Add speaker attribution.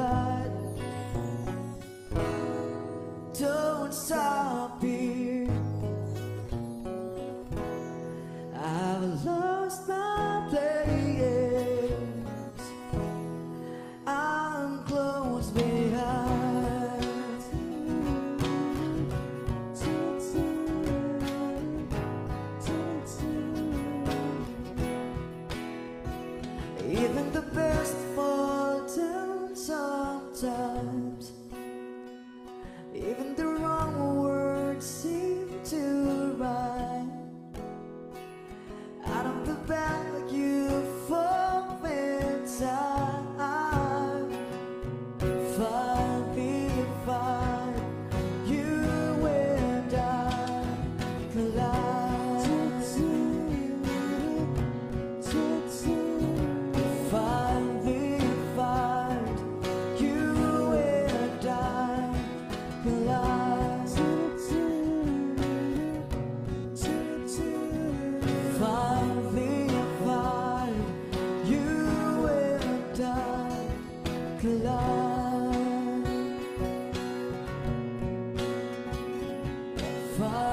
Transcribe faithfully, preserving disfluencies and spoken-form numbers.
Speaker 1: collide. Don't stop here. I've lost my place. I'm close behind. Even the best fall down sometimes. Even the wrong words seem to rhyme. Out of the bag you fall inside. Find me, find you and I collide. Find me, find you and I collide. Find me, find you and I collide. Find